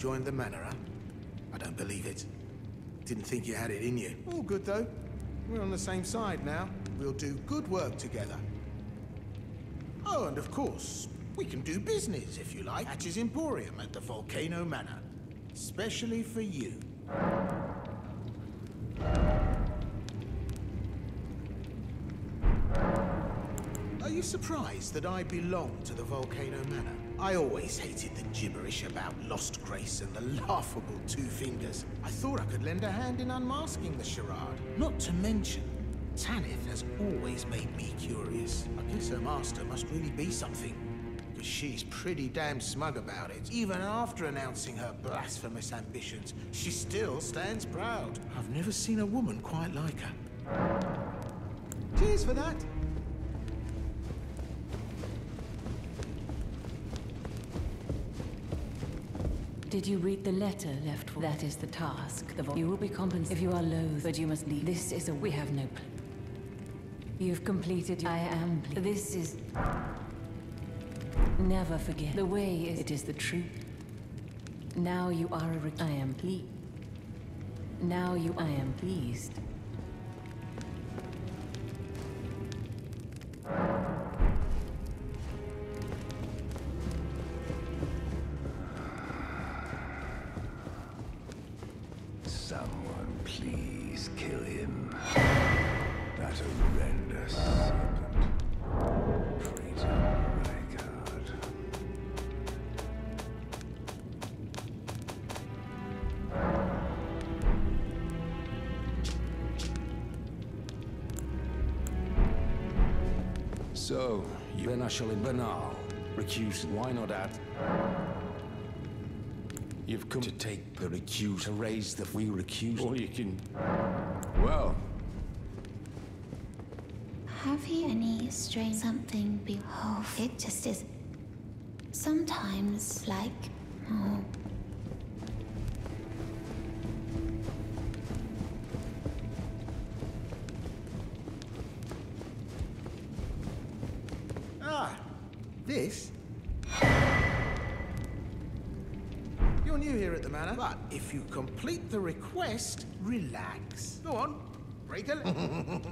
joined the manor, huh? I don't believe it. Didn't think you had it in you. All good, though. We're on the same side now. We'll do good work together. Oh, and of course, we can do business, if you like. Hatch's Emporium at the Volcano Manor. Especially for you. Are you surprised that I belong to the Volcano Manor? I always hated the gibberish about Lost Grace and the laughable Two Fingers. I thought I could lend a hand in unmasking the charade. Not to mention, Tanith has always made me curious. I guess her master must really be something, because she's pretty damn smug about it. Even after announcing her blasphemous ambitions, she still stands proud. I've never seen a woman quite like her. Cheers for that. Did you read the letter left for? That is the task. You will be compensated if you are loath, but you must leave. This is a... We have no plan. You've completed... I am... This is... Never forget. The way is... It is the truth. Now you are a... I am pleased. Now you... I am pleased. Someone please kill him. That horrendous serpent. Traitor Rykard. So, you Benashal in Banal. Recuse. Why not at? You've come to take the recuse, to raise the we recuse, or you can... Well... Have you any strange something behold? It just is... Sometimes, like... Oh... Ah, this? You're new here at the manor, but if you complete the request, relax. Go on, break a leg.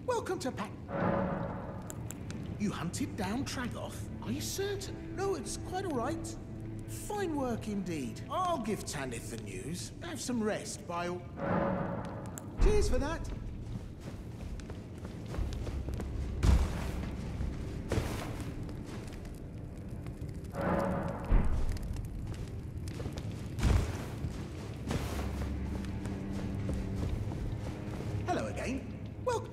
Welcome to Pack. You hunted down Tragoth? Are you certain? No, it's quite all right. Fine work indeed. I'll give Tanith the news. Have some rest, by all... Cheers for that. Hello again. Welcome.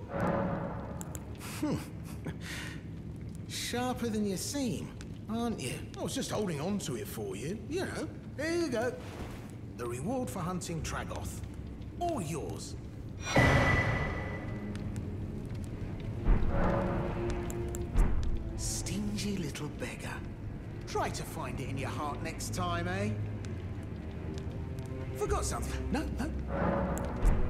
Sharper than you seem, aren't you? I was just holding on to it for you. You know, there you go. The reward for hunting Tragoth. All yours. Stingy little beggar. Try to find it in your heart next time, eh? Forgot something. No, no.